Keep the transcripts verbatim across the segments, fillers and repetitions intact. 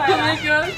my god.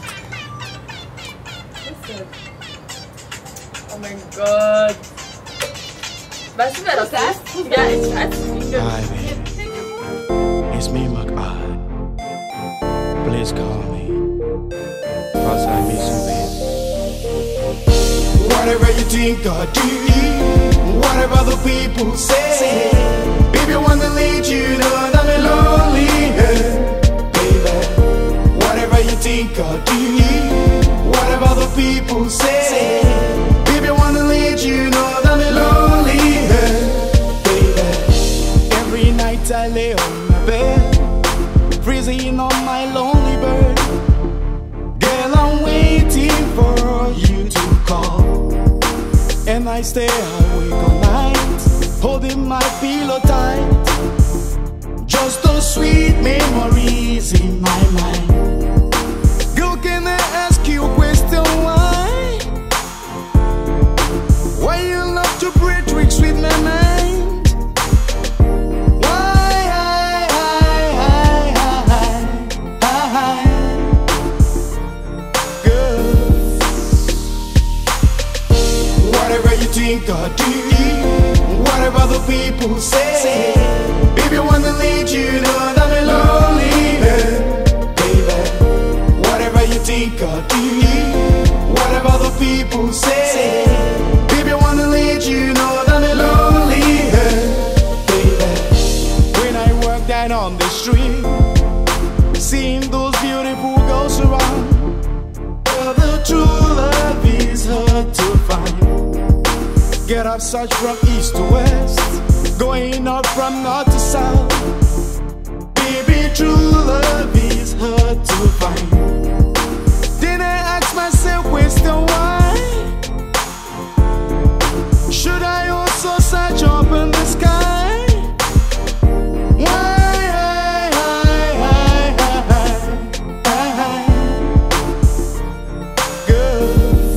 Listen. Oh my god. Weißt du, wer das ist? Ja, ich weiß nicht. Hi, baby. It's me, McI. Please call me. Cause I miss you, baby. Whatever you think I do, whatever the people say, baby, I wanna let you know that I'm lonely, yeah, baby. Whatever you think I do, whatever the people say, baby, I wanna let you know that I'm lonely, yeah, baby. Every night I lay on my bed, freezing on my lonely bird. Girl, I'm waiting for you to call, and I stay awake all night, holding my pillow tight. Just those sweet memories in my mind. Girl, can I ask you a question? Why? Why you love to play tricks with my mind? Why? Girl, whatever you think I do, whatever the people say, baby, I wanna let you know that I'm lonely, yeah, baby. Whatever you think I do, whatever the people say, baby, I wanna let you know that I'm lonely, yeah, baby. When I walk down on the street, seeing those beautiful girls around, well, the true love is hard to find. Get up, search from east to west, going up from north to south. Baby, true love is hard to find. Then I ask myself, question why? Should I also search up in the sky? Why? Girl,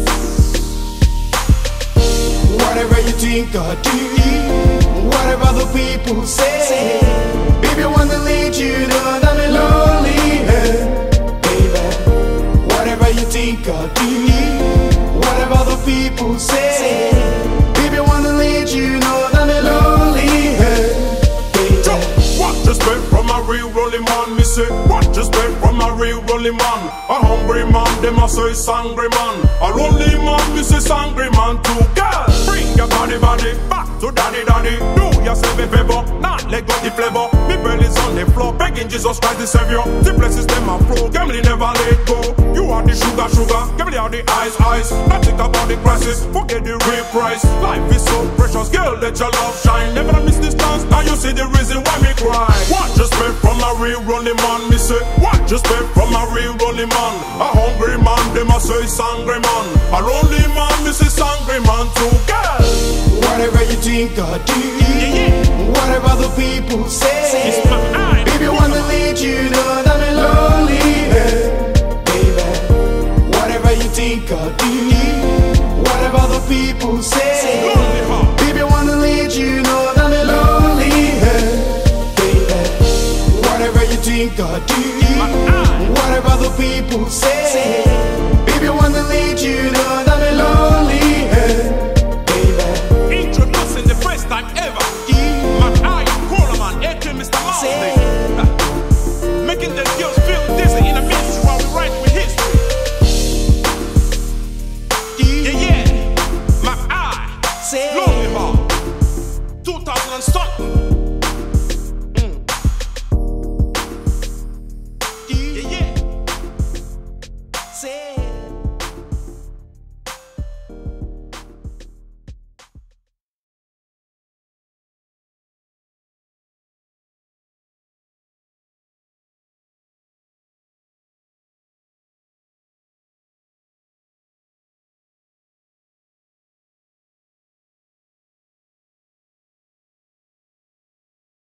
whatever you think I do, whatever the people say, baby, I wanna let you know that I'm lonely, yeah, baby. Whatever you think I do, whatever the people say, baby, I wanna let you know that I'm lonely, yeah, baby. What just spent from a real rolling man, me say. What just spent from a real rolling man. A hungry man, them a say sangry man. A lonely man, me say sangry man too. Girl, bring your body body back to daddy daddy. Do yourself a favor, not let go the flavor. Me belly's on the floor, begging Jesus Christ the Savior. The blessings them a flow, Gemini never let go. You are the sugar sugar, Gemini are the ice ice. Not think about the crisis, forget the real price. Life is so precious, girl, let your love shine. Never miss this chance, now you see the reason why me cry. What just spent from a real rolling man, me say. What just spent from a real rolling man. A hungry man, them a say sangry man. A lonely man, me say sangry man too. Girl, whatever you think I do, yeah, yeah. whatever the people say, It's my eye. baby, I wanna let you know that I'm lonely, yeah, baby. Whatever you think I do, whatever the people say, Lonely heart. baby, I wanna let you know that I'm lonely, yeah, baby. Whatever you think I do, whatever the people say, baby, I wanna let you know that I'm lonely, yeah, baby. Introducing the first time ever. My eye, Coleman, A K Mister Mountain. Making the girls feel dizzy in a minute while we write with history. Yeah, yeah. My eye, lonely heart. two thousand and something.